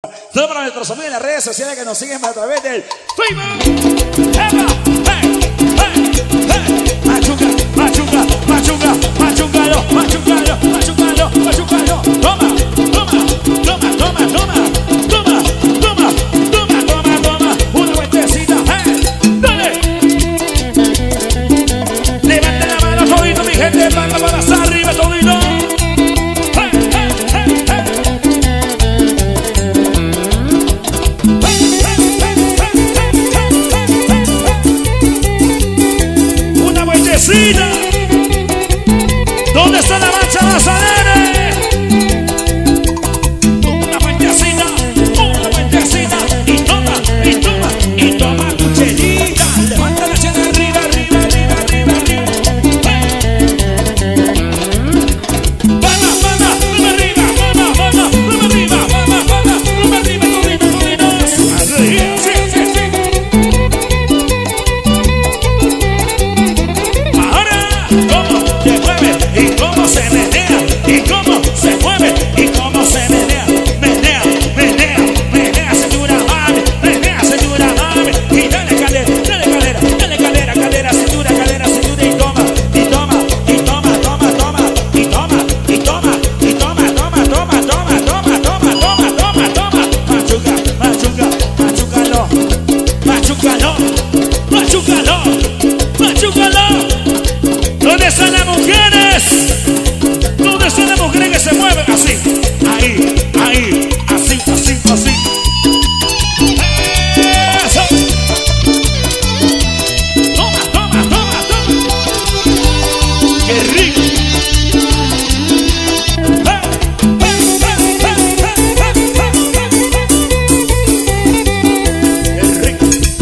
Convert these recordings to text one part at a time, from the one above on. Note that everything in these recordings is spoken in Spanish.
Todo para nuestros amigos en las redes sociales que nos siguen a través del Facebook. ¡Eva! ¡Hey! ¡Hey! ¡Hey! Machuca, machuca, machuca, machucalo, machucalo, machucalo, machucalo. Toma, toma, toma, toma, toma, toma, toma, toma, toma, toma. Una vueltecita, ¡hey! ¡Dale! Levanta la mano, todito, mi gente, manda para arriba, todito. ¿Dónde está la mancha Mazarene? Una vueltecita, y toma, y toma, y toma cuchelita. Levanta la chela arriba, arriba, arriba, arriba, arriba. Vamos, vamos, vamos arriba, vamos, vamos, vamos arriba, vamos, vamos, vamos arriba, toditos. Arriba, sí, sí, sí. ¿Cómo se mueve? ¿Y cómo se menea? ¿Y cómo se mueve? ¿Y cómo se menea? Menea, menea, menea, cintura, mami. Menea, cintura, mami. Y dale cadera, dale cadera, dale cadera, cadera, cintura, y toma, y toma, y toma, toma, toma, y toma, y toma, y toma, toma, toma, toma, toma, toma, toma, toma, toma. Machuca, machuca, machucalo, machucalo, machucalo, machucalo. ¿Dónde están las mujeres? ¿Dónde están las mujeres que se mueven así? Ahí, ahí, así, así, así. ¡Eso! Toma, toma, toma, toma. ¡Qué rico! ¡Qué rico!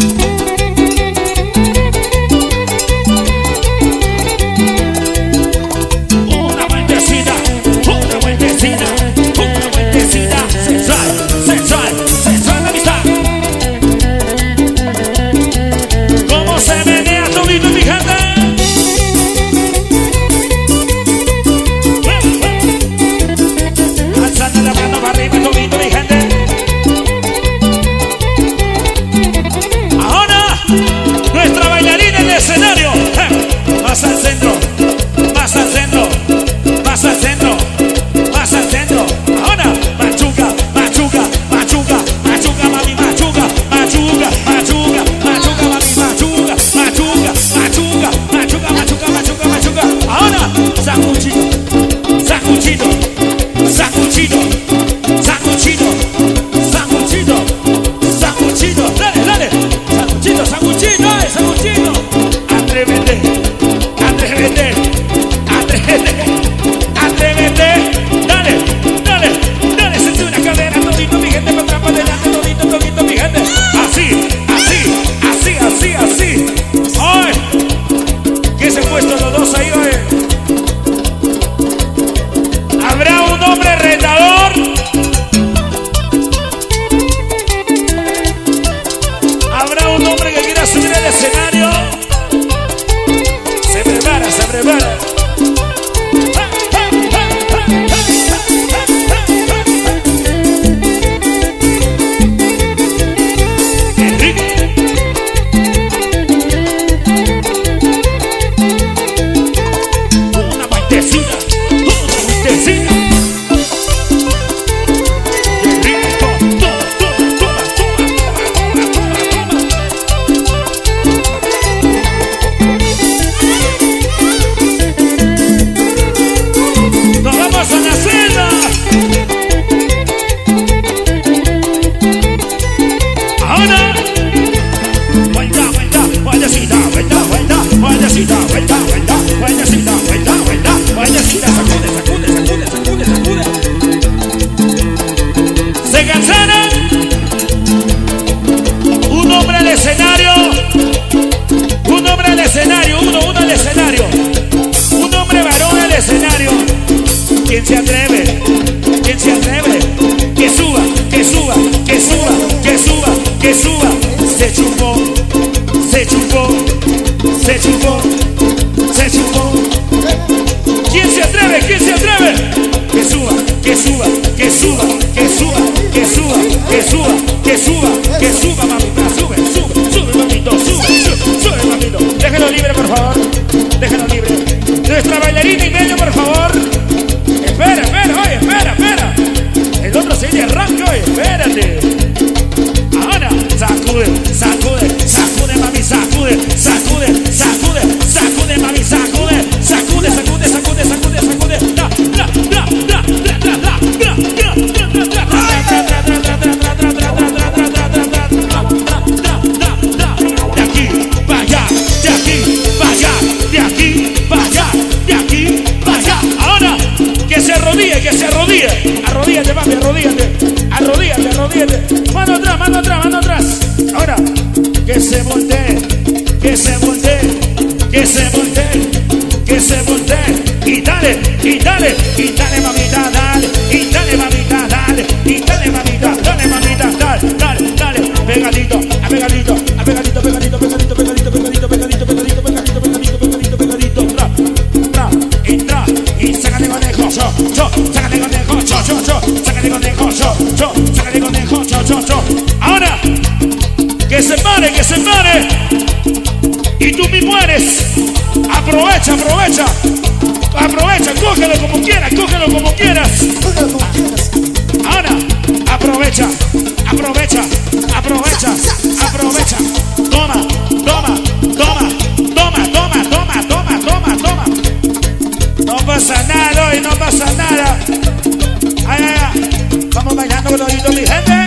¿Quién se atreve? ¿Quién se atreve? Que suba, que suba, que suba, que suba, que suba. Se chupó, se chupó, se chupó, se chupó. ¿Quién se atreve? ¿Quién se atreve? Que suba, que suba, que suba, que suba, que suba, que suba, que suba, que suba, mamita, sube, sube, sube, mamito, sube, sube, sube, mamito. Déjalo libre, por favor, déjalo libre. Nuestra bailarina y medio, por favor. Espera, espera, oye, espera, espera. El otro se arranca, oye, espérate. Ahora, sacude, sacude, sacude, mami, sacude, sacude, sacude, sacude, mami, sacude, sacude, sacude, sacude, sacude, sacude. De aquí, vaya, de aquí, vaya, de aquí, vaya, de aquí, vaya. Ahora, que se arrodille, que se arrodille. Arrodíllate, mami, arrodíllate, arrodíllate, arrodíllate. Mano atrás, mano atrás, mano atrás. Ahora, que se voltee, que se voltee, que se voltee, que se voltee. Y dale, y dale, y dale, mamita, dale, y dale, mamita, dale, y dale, mamita, dale, mamita, dale, dale, dale. Pegadito, a pegadito, a pegadito, pegadito, pegadito, pegadito, pegadito, pegadito, pegadito, pegadito, pegadito, pegadito, pegadito. Tra, entra, y sácale conejo, yo, sácale conejo, yo, sácale conejo, yo, sácale conejo, yo. Ahora, que se pare, que se pare. Y tú mismo eres. Aprovecha, aprovecha. Aprovecha, cógelo como quieras, cógelo como quieras. Ahora, aprovecha, aprovecha, aprovecha, aprovecha. Toma, toma, toma, toma, toma, toma, toma, toma, toma. No pasa nada hoy, no pasa nada. Ay, ay, ay. Vamos bailando con todito, mi gente.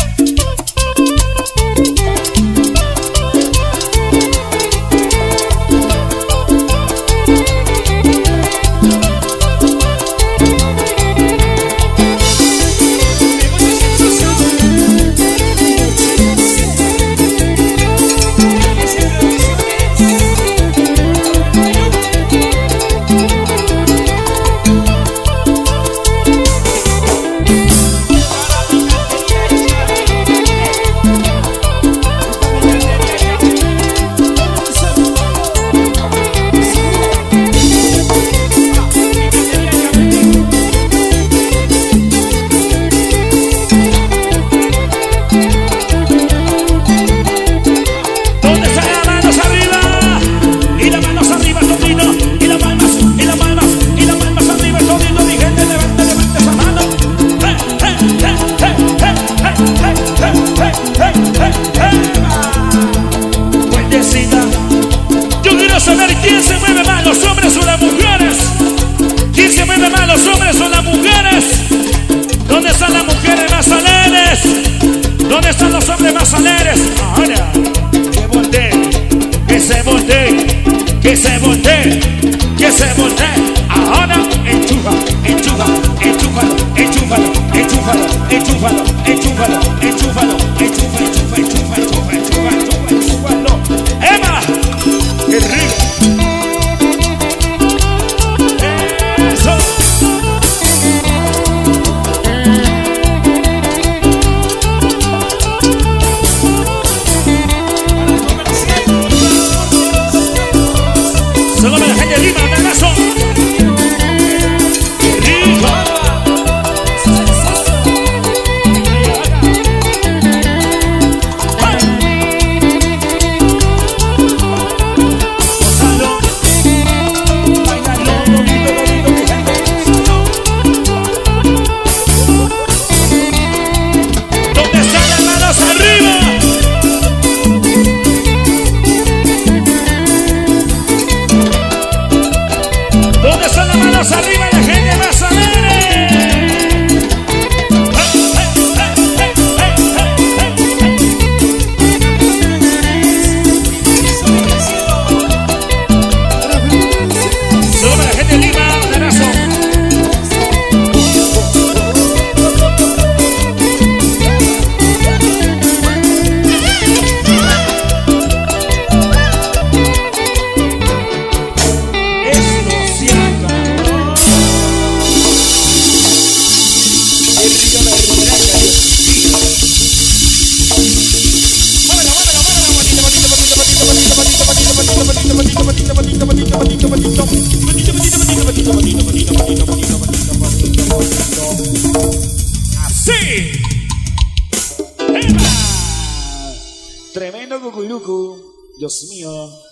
Que se voltee, que se voltee. Ahora enchufa, enchufa, enchúfalo, enchúfalo, enchúfalo, enchúfalo, enchúfalo, enchúfalo, enchufa, enchufa, enchufa, enchufa, enchufa, enchufa, enchúfalo. ¡Eva! ¡Qué rico! ¡Eso! Solo me la gente de Lima, un abrazo. ¡Rico! Así. Tremendo cuculucu. Dios mío.